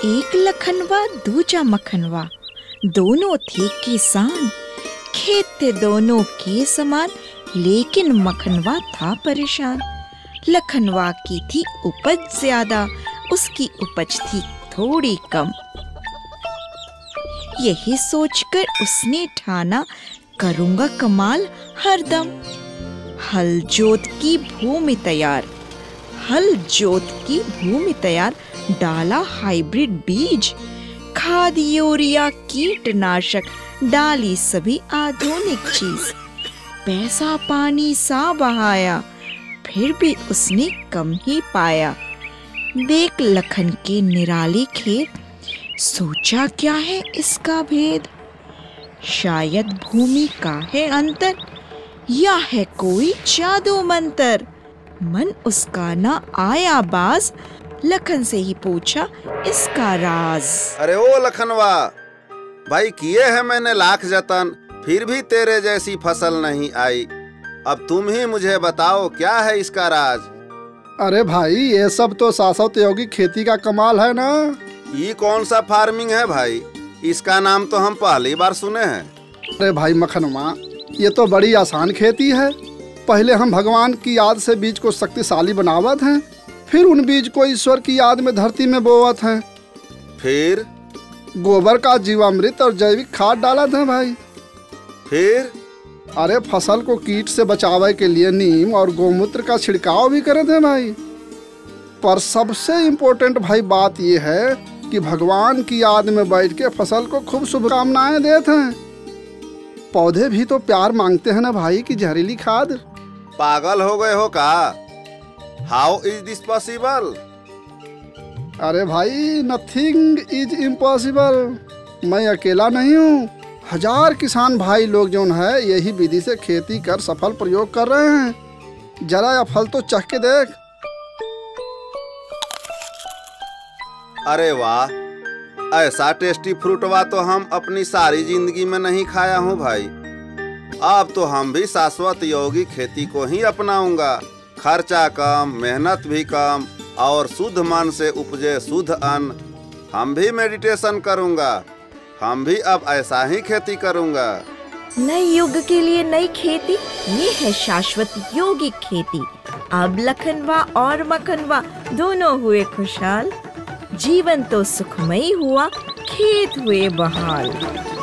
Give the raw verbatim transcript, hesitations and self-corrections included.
एक लखनवा दूजा मखनवा, दोनों थे किसान। खेत थे दोनों के समान, लेकिन मखनवा था परेशान। लखनवा की थी उपज ज्यादा, उसकी उपज थी थोड़ी कम। यही सोचकर उसने ठाना, करूंगा कमाल हरदम। हल जोत की भूमि तैयार, हल जोत की भूमि तैयार, डाला हाइब्रिड बीज, खाद यूरिया कीटनाशक, डाली सभी आधुनिक चीज। पैसा पानी सा बहाया, फिर भी उसने कम ही पाया। देख लखन के निराले खेत, सोचा क्या है इसका भेद। शायद भूमि का है अंतर, या है कोई जादू मंतर। मन उसका ना आया बाज, लखन से ही पूछा इसका राज। अरे ओ लखनवा भाई, किए है मैंने लाख जतन, फिर भी तेरे जैसी फसल नहीं आई। अब तुम ही मुझे बताओ क्या है इसका राज। अरे भाई, ये सब तो शाश्वत योगिक खेती का कमाल है ना। ये कौन सा फार्मिंग है भाई, इसका नाम तो हम पहली बार सुने हैं। अरे भाई मखनवा, ये तो बड़ी आसान खेती है। पहले हम भगवान की याद से बीज को शक्तिशाली बनावत हैं, फिर उन बीज को ईश्वर की याद में धरती में बोवत हैं। फिर गोबर का जीवामृत और जैविक खाद डालत हैं भाई। फिर अरे फसल को कीट से बचावे के लिए नीम और गोमूत्र का छिड़काव भी करते हैं भाई। पर सबसे इम्पोर्टेंट भाई बात ये है कि भगवान की याद में बैठ के फसल को खूब शुभकामनाएं देते हैं। पौधे भी तो प्यार मांगते हैं ना भाई कि जहरीली खाद। पागल हो गए हो का? How is this possible? अरे भाई, नथिंग इज इम्पॉसिबल। मैं अकेला नहीं हूँ, हजार किसान भाई लोग जो है यही विधि से खेती कर सफल प्रयोग कर रहे हैं। जरा यह फल तो चख के देख। अरे वाह, ऐसा टेस्टी फ्रूटवा तो हम अपनी सारी जिंदगी में नहीं खाया हूँ भाई। अब तो हम भी शाश्वत योगिक खेती को ही अपनाऊंगा। खर्चा कम, मेहनत भी कम और शुद्ध मन से उपजे शुद्ध अन्न। हम भी मेडिटेशन करूंगा, हम भी अब ऐसा ही खेती करूंगा। नए युग के लिए नई खेती, ये है शाश्वत योगिक खेती। अब लखनवा और मखनवा दोनों हुए खुशहाल, जीवन तो सुखमयी हुआ, खेत हुए बहाल।